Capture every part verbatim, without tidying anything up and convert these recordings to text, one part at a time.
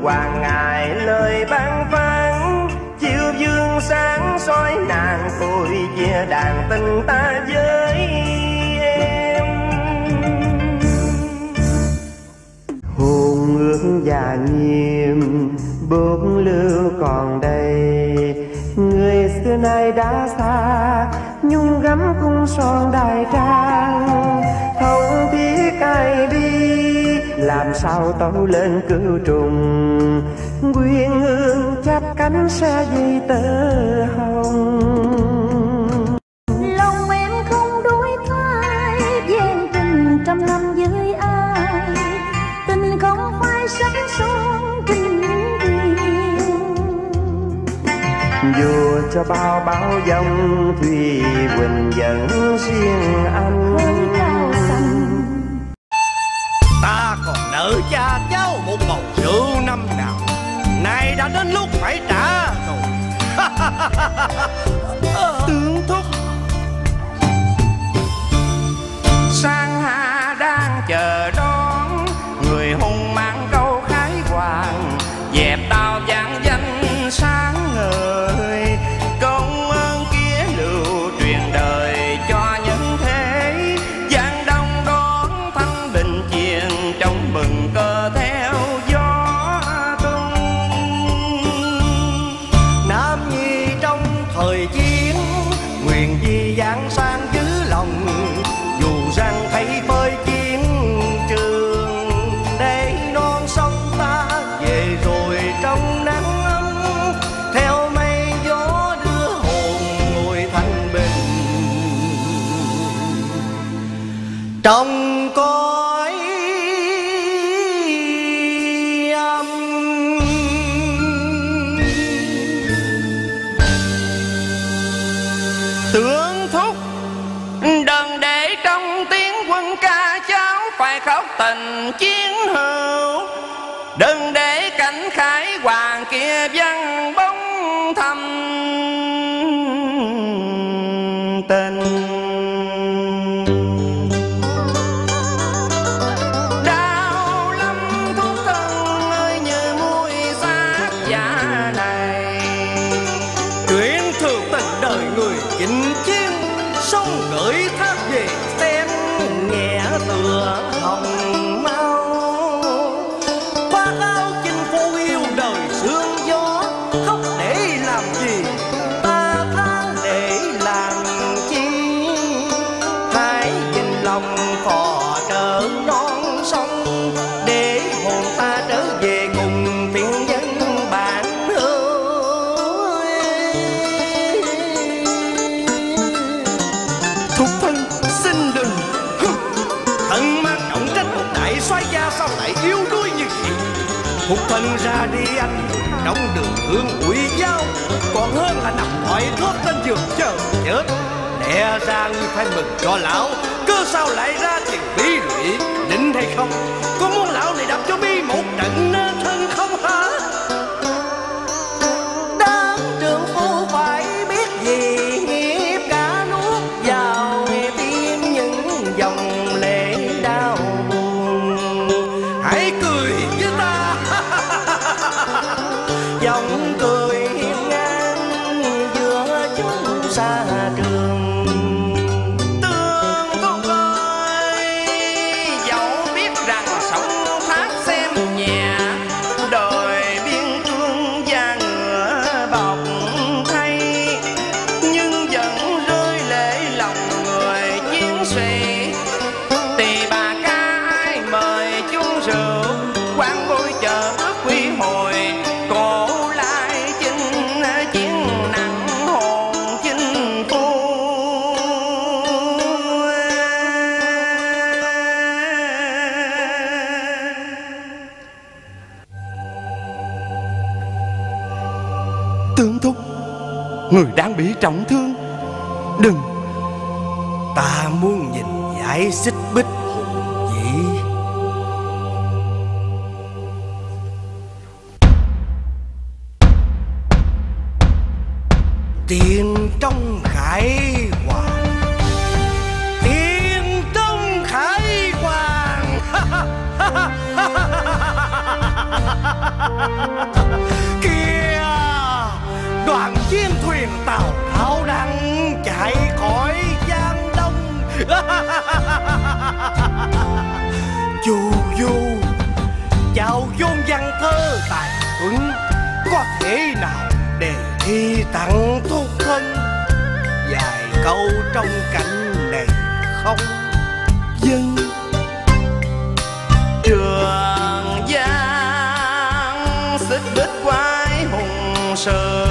hoàng ngài lời ban phán, chiều dương sáng soi nàng tôi chia đàn tình ta với em. Hồn ước già nghiêm bốn lưu còn đây, người xưa nay đã xa nhung gấm cung son đài trang. Không biết ai đi làm sao tâu lên cửu trùng, quyên hương chắp cánh xa dây tơ hồng. Lòng em không đổi thay gian tình trăm năm với ai, tình không phải sắc son kinh điển. Dù cho bao báo dòng thủy quỳnh vẫn riêng anh. Ta còn nợ cha cháu một bầu rượu năm nào, nay đã đến lúc phải trả rồi. Tướng thúc sang hạ đang chờ đón, người hùng mang câu khái hoàng, dẹp tao vang danh sáng ngời. Công ơn kia lưu truyền đời cho nhân thế, giang đông đón thanh bình chiền trong bừng cơ theo gió tung. Nam nhi trong thời chiến, nguyện di giảng sang giữ lòng, dù rằng thấy phơi chiến trường, để non sông ta về rồi trong nắng ấm, theo mây gió đưa hồn ngồi thanh bình trong cõi âm. Tướng thúc đừng để trong tiếng quân ca cháu phải khóc tình chiến hữu, đừng để cảnh khải hoàng kia văng bóng thầm tình. Đau lắm thuốc thân ơi như muối xác giả này, Tuyến thường tình đời người chinh chiến, sông gửi thác về xem nhẹ tựa hồng mau. Khoác áo chinh phu yêu đời sương gió, khóc để làm gì ta than để làm chi. Hãy nhìn lòng phò trở non sông, để hồn ta trở về cùng tiếng dân bạn ơi. thúc thân xin đừng. Thân mang trọng trách một đại soái gia, sao lại yếu đuối như vậy? Thục thân ra đi anh, trong đường hương bụi dao, còn hơn là nằm thoại thóp trên giường chờ chết. Lẽ ra ngươi phải mừng cho lão, cơ sao lại ra chuyện bí lụy, định hay không? Có muốn lão này đập cho bi một trận nên thân không hả? Đám trường phu phải biết gì nghiệp cả nuốt vào tim những dòng lệ đau buồn. Hãy cười với ta dòng cười hiên ngang giữa chúng xa trường. Tương thúc ơi, dẫu biết rằng sống thác xem nhẹ, đời biên cương da ngựa bọc thay, nhưng vẫn rơi lệ lòng người chiến sĩ. Tỳ bà ca ai mời chung rượu, quán bôi chờ bước quy hồi, cổ lai chinh chiến nặng hồn chinh phu. Tướng thúc, người đang bị trọng thương, đừng. Ta muốn nhìn giải xích bích hùng vĩ. Tiền trong khải hoàng, tiền trong khải hoàng. Kìa, đoàn viên thuyền tàu tháo đang chạy khỏi Giang Đông. Dù dù chào vốn văn thơ tài tuấn, có thể nào để thi tặng thuốc thân vài câu trong cảnh này không dân? Trường Giang xích bích quái hùng sự,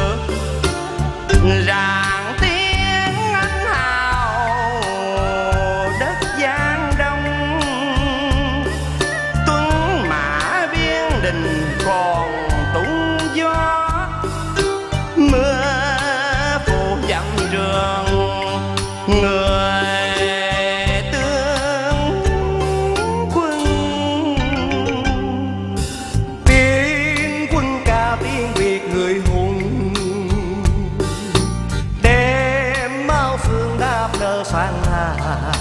rạng tiếng anh hào đất Giang Đông. Tuấn mã biên đình còn tung gió, mưa phủ dặm trường người tướng quân. Tiếng quân ca tiếng Việt người hùng, đem máu xương đáp nở sang hà.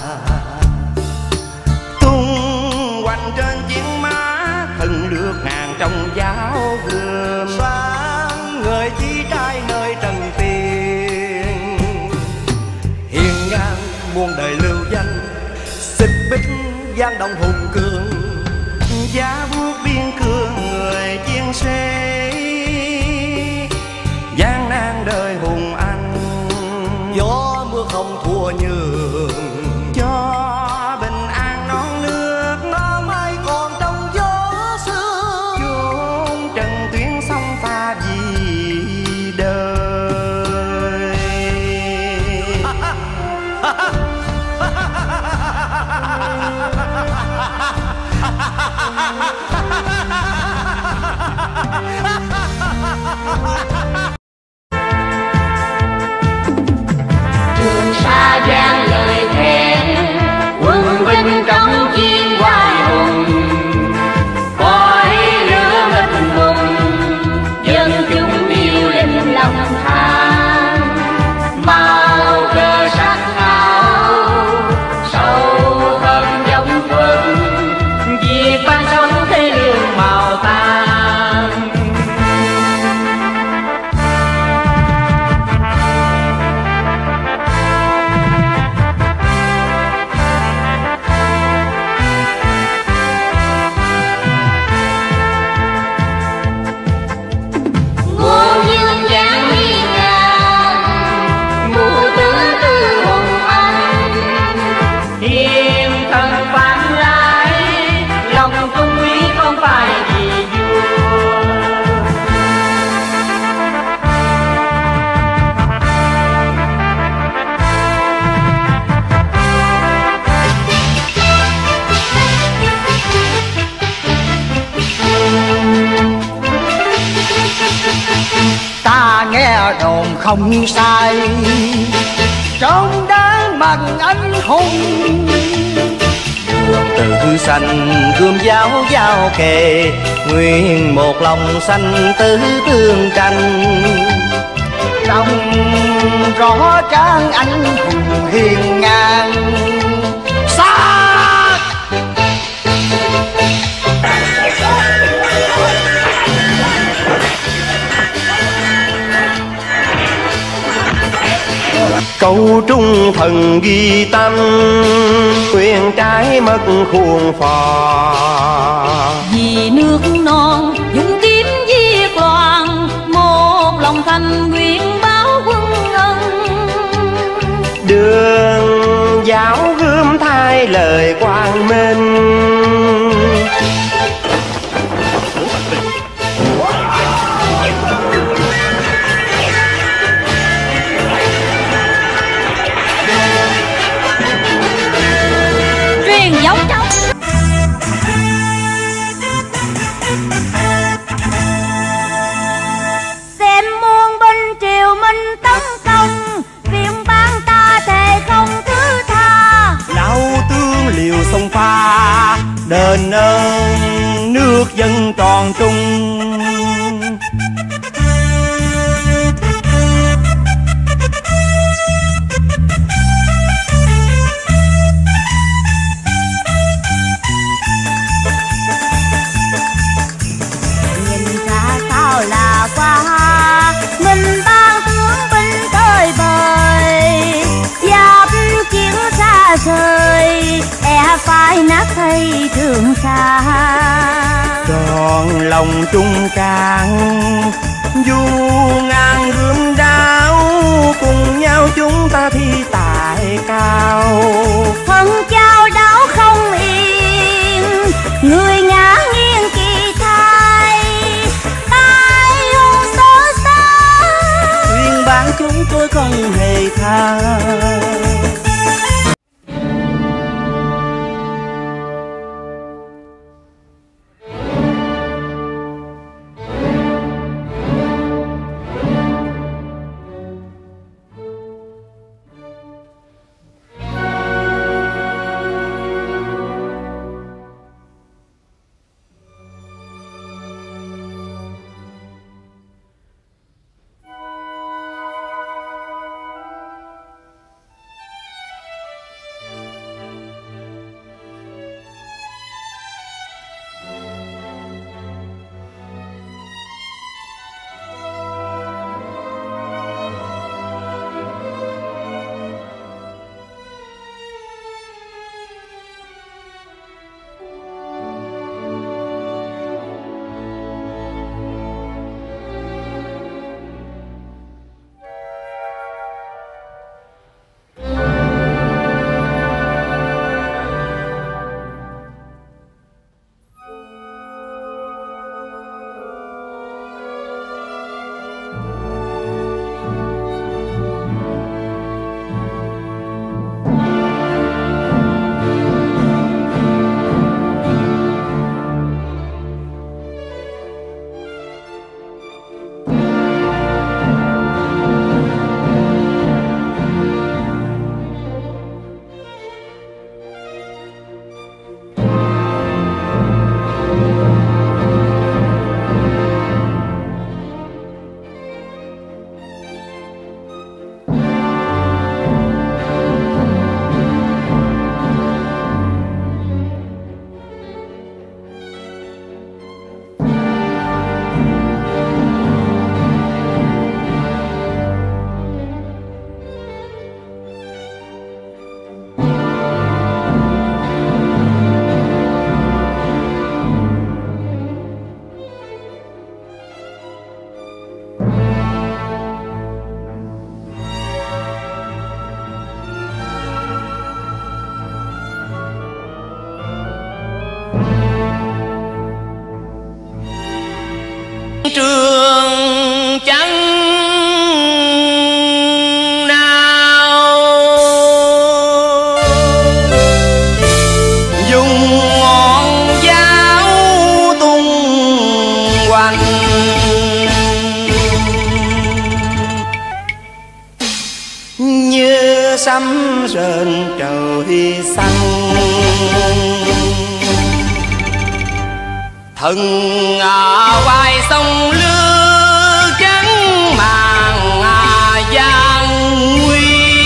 Tung hoành trên chiến mã, thần lược ngàn trong giáo gươm. Sáng người chi trai nơi trần tiền, hiền ngang muôn đời lưu danh, xích bích Giang Đông hùng cường. Giá bước biên cương người chiến sĩ, gian nan đời hùng anh. Gió mưa không thua nhường, Cho bình an non nước, Nam ai còn trong gió xưa. chốn trần tuyến sông pha vì đời. Trường Sa vang lời khen, quân binh trong chiến hoài hùng. Khói lửa ngất ngùng, dân chúng yêu linh lòng than. Màu cờ sắc áo, sâu hơn dòng quân. Việc ban sống thế lương màu tan. Ngô dương giang hiên ngang, mũ tướng tư hùng anh. Hiền thần phản lại, lòng trung quý không phải vì vua. Ta nghe đồn không sai, trong đáng bằng anh hùng. Đường tự sanh gươm giáo giao kề, nguyên một lòng sanh tứ tương tranh. Lòng rõ trang anh hùng hiền ngang. Sát Câu trung thần ghi tâm, quyền trái mất khuôn phò. Vì nước non dũng kiếm diệt loạn, một lòng thành nguyện báo quân ân. Đường giáo gươm thay lời quang minh, truyền giống cháu. Xem muôn binh triều minh tấn công, phiên ban ta thề không thứ tha. lão tướng liều sông pha, đền ơn nước dân tròn trung. Nhìn trường xa. Tròn lòng trung can du ngang gươm đao, cùng nhau chúng ta thi tài cao. Thân chao đảo không yên, người ngã nghiêng kỳ thai, tai ương xót xa. Khuyên bán chúng tôi không hề tha. Trường trắng nào dùng ngọn giáo tung hoành, như sấm rền trời xanh. Thần ở vai sông lưa trắng màng gian nguy,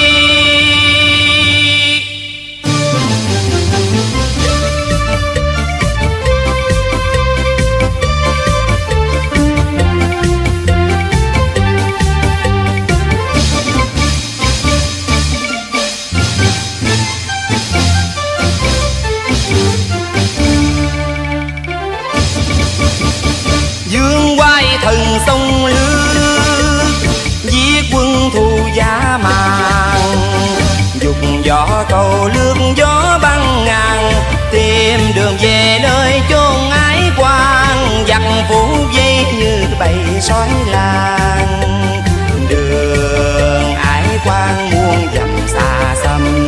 dương quay thần sông lưa giết quân thù giá màng, dục gió cầu lướt gió băng ngàn, tìm đường về nơi chốn ái quan. Giặc phủ dây như bầy sói làng, đường ái quan muôn dặm xa xăm.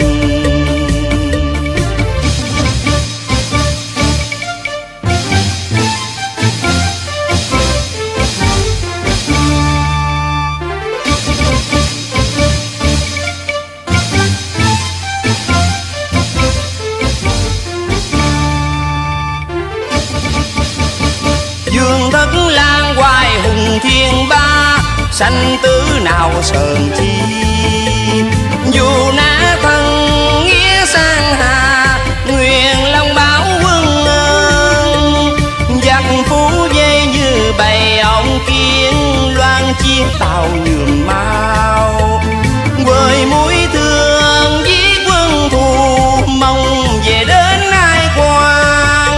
Dương thất lan hoài hùng thiên ba, sanh tứ nào sờn chi. Dù nã thân nghĩa sang hà, nguyện long báo quân ơn. Giặc phú dây như bầy ong kiến, loan chiếc tàu nhường mau. Quời mũi thương giết quân thù, mong về đến ai quan.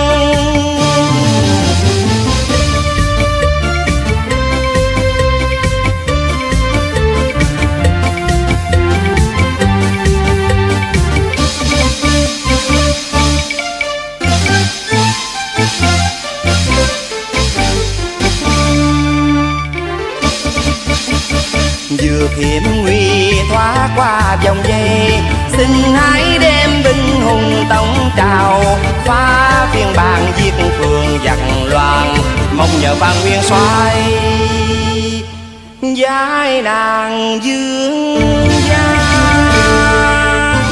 được hiểm nguy thoát qua vòng dây. Xin hãy đem binh hùng tống trào, phá phiên bản giết phường giặc loạn. Mong nhờ Phan Nguyên Soái giải nàng dương gian.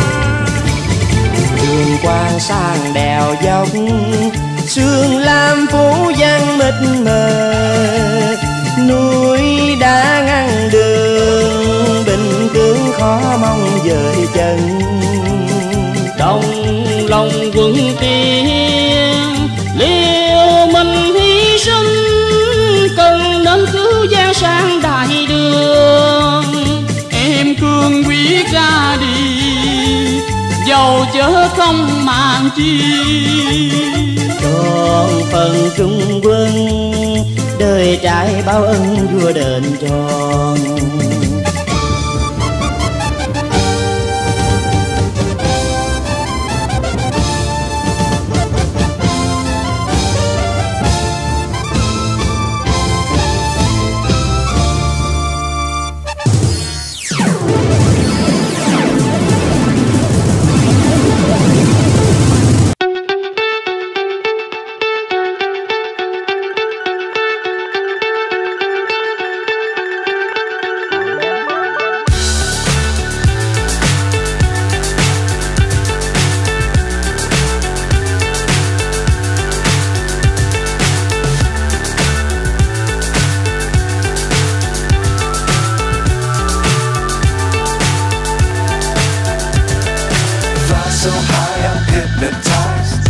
Đường quang sang đèo dốc, sương lam phủ giăng mịt mờ. Núi đã ngăn đường, bình tướng khó mong dời chân. Đồng lòng quân tiên liều mình hy sinh, cần nên cứu giang sang đại đường. Em cương quyết ra đi, dầu chớ không màng chi. Trọn phần trung quân, đời trai bao ân vua đền tròn. So high I'm hypnotized.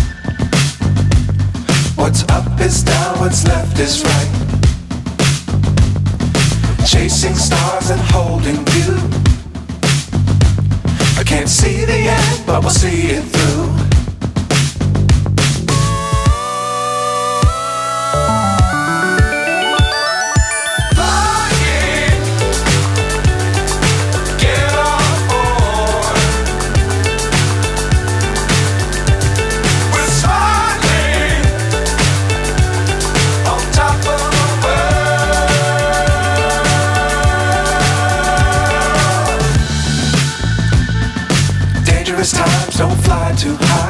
What's up is down, what's left is right. Chasing stars and holding you. I can't see the end, but we'll see it through. Times don't fly too high.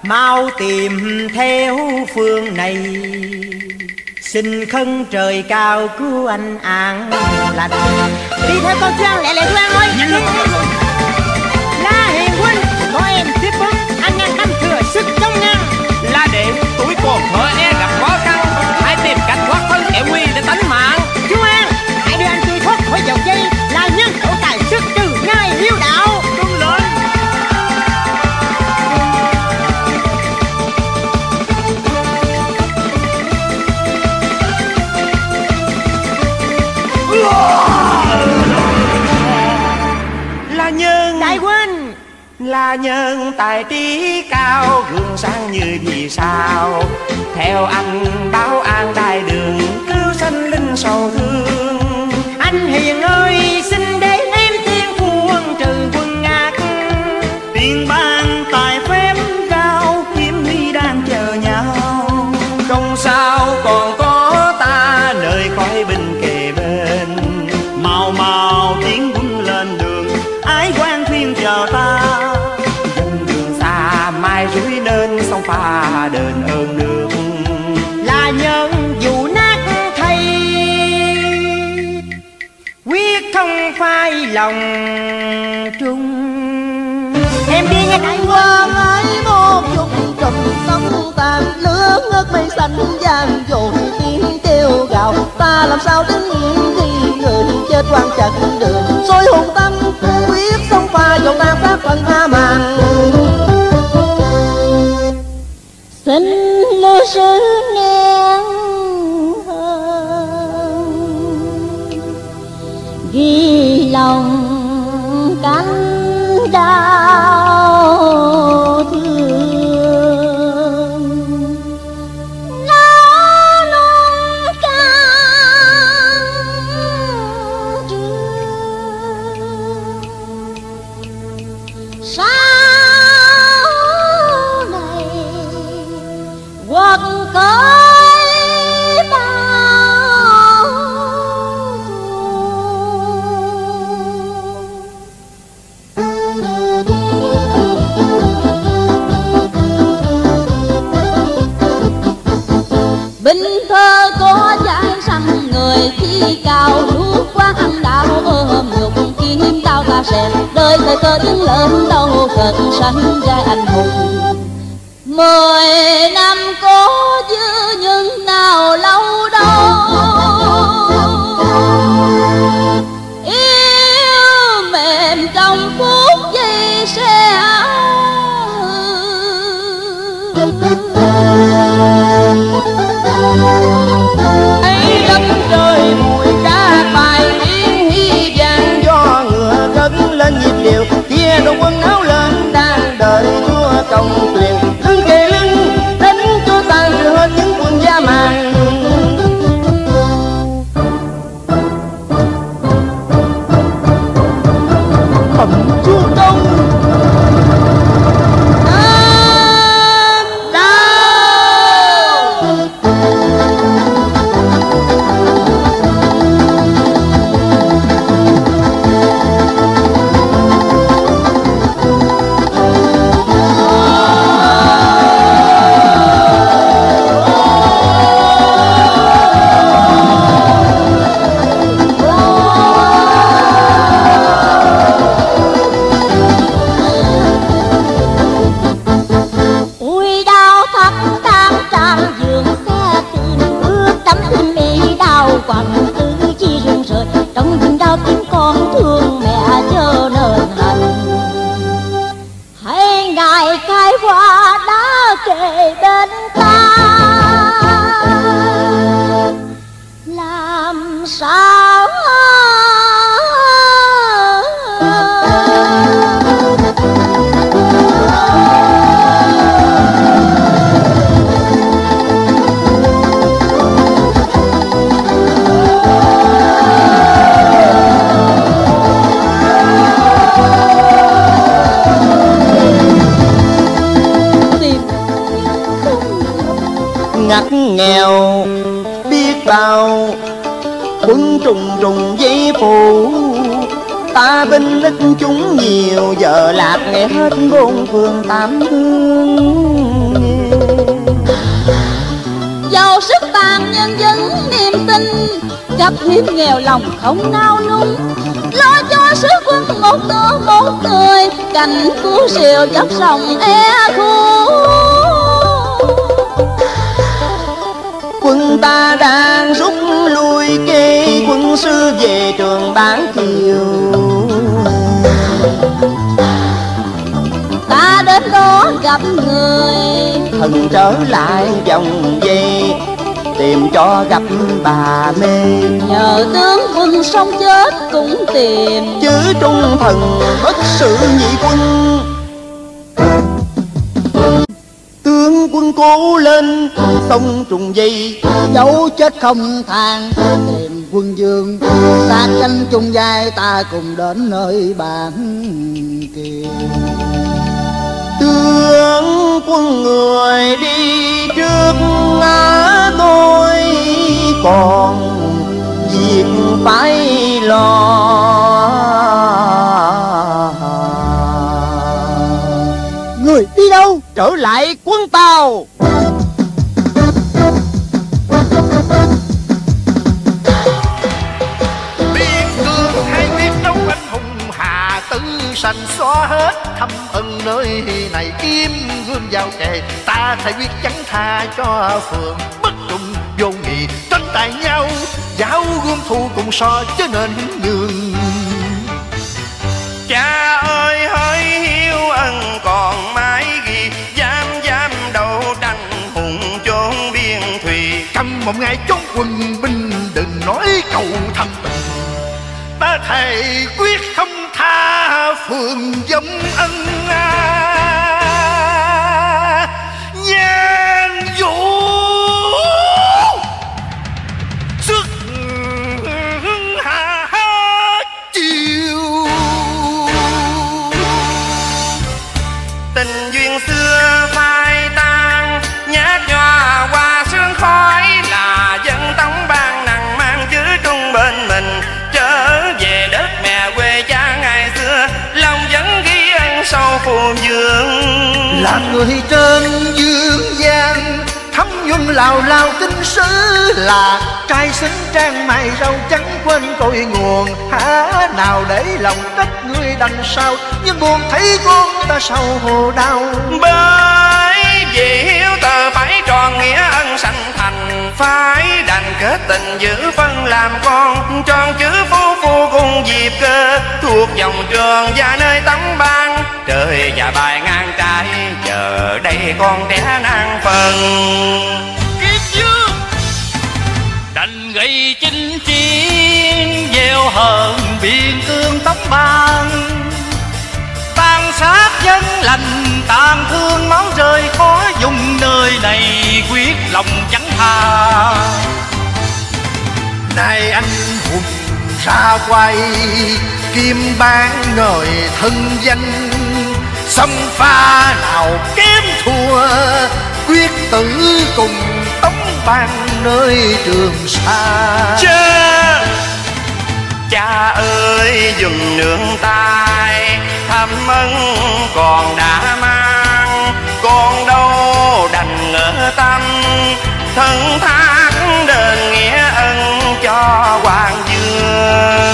mau tìm theo phương này, xin khấn trời cao cứu anh An lành. Đi theo con Trang lẹ lẹ thưa An ơi. La Hiền huynh, coi em tiếp bước, anh ngăn tâm thừa sức trong ngăn. La đệ tuổi còn thở e gặp khó khăn, hãy tìm cách thoát thân kẻ nguy để tánh mạng. Chú An, hãy đưa anh tôi thoát khỏi dòng dây, là nhân tổ tài sức trừ ngay hiếu đạo. Tuân lệnh. La nhân Đại huynh, là nhân tài trí cao, gương sáng như vì sao. Theo anh báo an đại đường, cứu sanh linh sầu thương. anh Hiền ơi, xin để em tiên phuông trừ quân ngạc. Tiền ban tài phép cao, kiếm ly đang chờ nhau. Không sao còn có ta, nơi khói binh kề bên. Mau mau tiến quân lên đường, ái quan thuyền chờ ta. Dân đường xa mai rủi nên sông pha đền ơn nước. Là nhân vụ nát thay, quyết không phai lòng trung. Em đi nghe đại Quang ái một chục trùm sóng tàn, lửa ngất mây xanh vàng dội tiếng kêu gào. Ta làm sao đứng yên khi người chết quan chặt đường, sôi hồn tâm quyết sông pha dòng tan sát phần tha màng. xin lưu sư nén hơn, ghi lòng cánh đau thương. Nó non căng trường, sau này quật cởi bao binh thơ có dáng rằng người thi cao, nuốt qua ăn đạo ôm nhục kim đao ta sẹt. Đời thời cơ đứng lớn đâu cận sanh ra anh hùng. Mười năm có dư nhưng nào lâu đâu, yêu mềm trong phút giây sẽ ấy đất trời mùi cá bài yến hy vàng, do ngựa cất lên nhịp điệu kia đội quân áo lên đang đợi chúa công tuyền. Lưng kề lưng đánh cho tan trừ hết những quân gia màng. Bẩm chúa công, ui đau thắt tan trang giường xe tin bước tấm tin mi đau quặn tứ chi run rời. Trong rừng đau tiếng con thương mẹ chớ nên hành, hãy ngài khai hoa đã kề bên ta. Làm sao ngặt nghèo biết bao quân trùng trùng dây phủ. ta binh ít chúng nhiều, giờ lạc nghe hết bốn phương tám hướng. Giàu sức tàn nhân dân niềm tin, gặp hiếm nghèo lòng không nao núng. Lo cho sứ quân một tựa một người, cành cứu siêu dốc sông e khu. Quân ta đang rút lui kê, quân sư về trường Bán Kiều. Ta đến đó gặp người, thần trở lại vòng dây, tìm cho gặp bà mê. nhờ tướng quân sống chết cũng tìm, chứ trung thần bất sự nhị quân. Tướng quân cố lên sông trùng dây, dẫu chết không than tìm quân dương. Ta canh chung vai ta cùng đến nơi bản Kiều. tướng quân người đi trước ngã tôi, còn việc phải lo. Người đi đâu? Trở lại quân Tàu. Biên cương hai quyết đấu anh hùng Hà Tư sanh xóa hết thâm ân nơi này, kiếm gươm giao kề ta thể quyết chẳng tha cho phường bất trung vô nghị, tranh tài nhau giáo gươm thù cùng so chứ nên nhường. Cha ơi hỡi hiếu ân còn mãi ghi, dám dám đầu tranh hùng chốn biên thùy. Cầm một ngày chốn quân binh đừng nói cầu thâm tình, ta thề quyết không tha phường giống ân a. Nhan vũ sức hạ chiều, tình duyên xưa phai tan, nhát nhòa qua sương khói là dân tống ban nặng mang chữ trung bên mình. Trở về đất mẹ quê cha ngày xưa, lòng vẫn ghi ân sâu phù dương. là người trên dương gian thấm nhuần lào lao kinh sứ, là trai xứng trang mày râu trắng quên cội nguồn. Há nào để lòng trách người đành sao, nhưng buồn thấy con ta sầu hồ đau. Bởi vì hiếu tờ phải tròn nghĩa ân sanh thành, phải đành kết tình giữ phân làm con. Tròn chữ phu phu cùng dịp cơ, thuộc dòng trường và nơi tấm ban. Trời và bài ngang trái, chờ đây con trẻ nan phần. Kiếp dương đành gây chinh chiến, gieo hờn biên cương tống ban. Tàn sát dân lành, tàn thương máu rơi khó dùng, nơi này quyết lòng chẳng tha. Này anh hùng ra quay, kim bán ngời thân danh. Xâm pha nào kém thua, quyết tử cùng tống ban nơi Trường Sa. Cha, cha ơi dùm nương tay, thăm ân còn đã mang. Con đâu đành ngỡ tâm, thân thác đền nghĩa ân cho hoàng dương.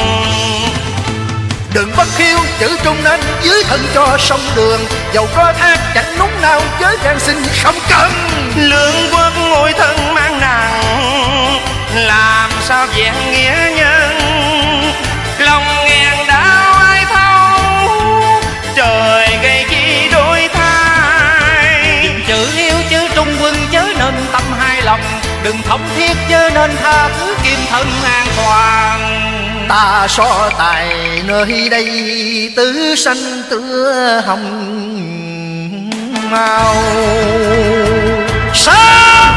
Đừng bất khiêu chữ trung nên dưới thân cho sông đường, dầu có thác chẳng núng nào chớ gian xin không cần. Lương quốc ngôi thân mang nặng, làm sao vẹn nghĩa nhân. Lòng ngàn đau ai thấu, trời gây chi đôi thai. Chữ yêu chữ trung quân chớ nên tâm hai lòng, đừng thống thiết chớ nên tha thứ kim thân an toàn. Ta so tài nơi đây tứ xanh tưa hồng màu sao.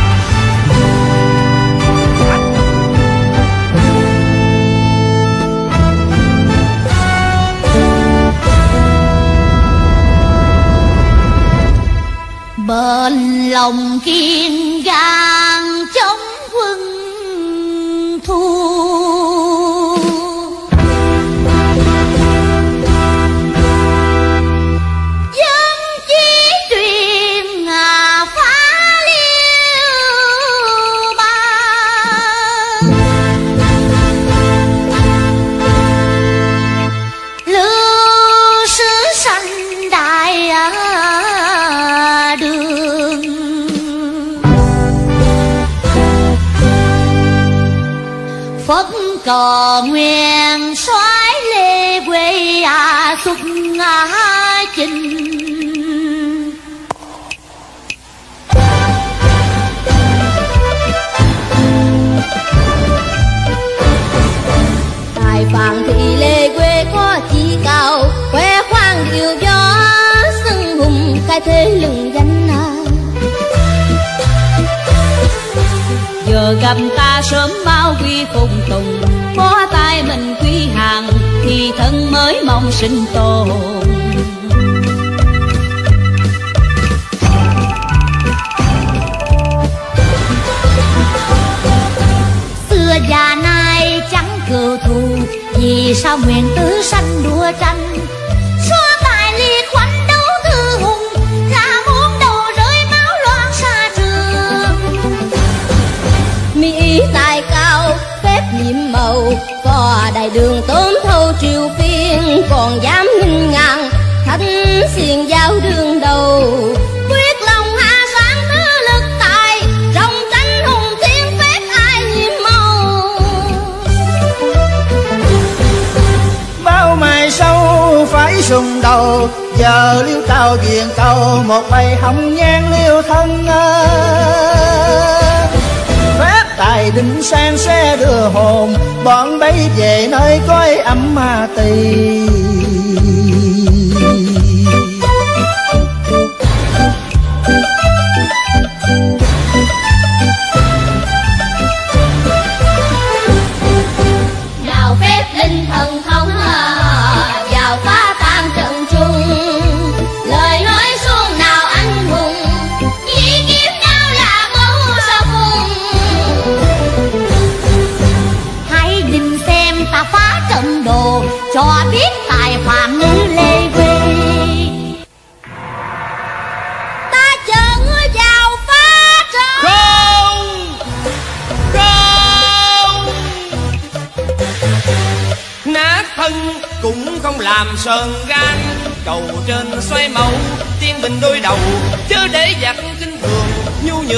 Bên lòng kiên gan chống quân thua, Phật cờ nguyện soái lê quê à xuất ngã chinh. Tài Phạm Thị Lê quê có chi cao, khoe khoang điều gió xưng hùng cái thế lừng danh à. Giờ gặp ta sớm bao quy phùng tùng, có tay mình quy hàng thì thân mới mong sinh tồn. Xưa già nay chẳng cừu thù, vì sao nguyện tứ sanh đua tranh. Xóa tài liệt khoảnh đấu thư hùng, là muốn đầu rơi máu loạn xa trường. Mỹ tài cao phép nhiệm màu, có đại đường tóm thâu triều phiên, còn dám nghinh ngang thánh xiên giao đường đầu. Quyết lòng hạ sáng thứ lực tài, rồng tranh hùng thiên phép ai nhiệm màu. Bao mài sâu phải sùng đầu, giờ liêu cao diện cầu một bài hồng nhan liêu thân. Phép tài định sang sẽ đưa hồn, bọn bấy về nơi coi ấm ma tỳ. Nào phép linh thần thông vào phá tan trận trung, lời nói xuông nào anh hùng, chỉ kiếm nhau là mẫu sa phùng. Hãy định xem ta phá trận đồ, cho biết tài Phạm nữ Lê quê. Ta chờ ngươi vào phá trận. Không, không, nát thân cũng không làm sờn gan. Cầu trên xoay màu, tiên bình đôi đầu, chớ để giặc kinh thường nhu nhược.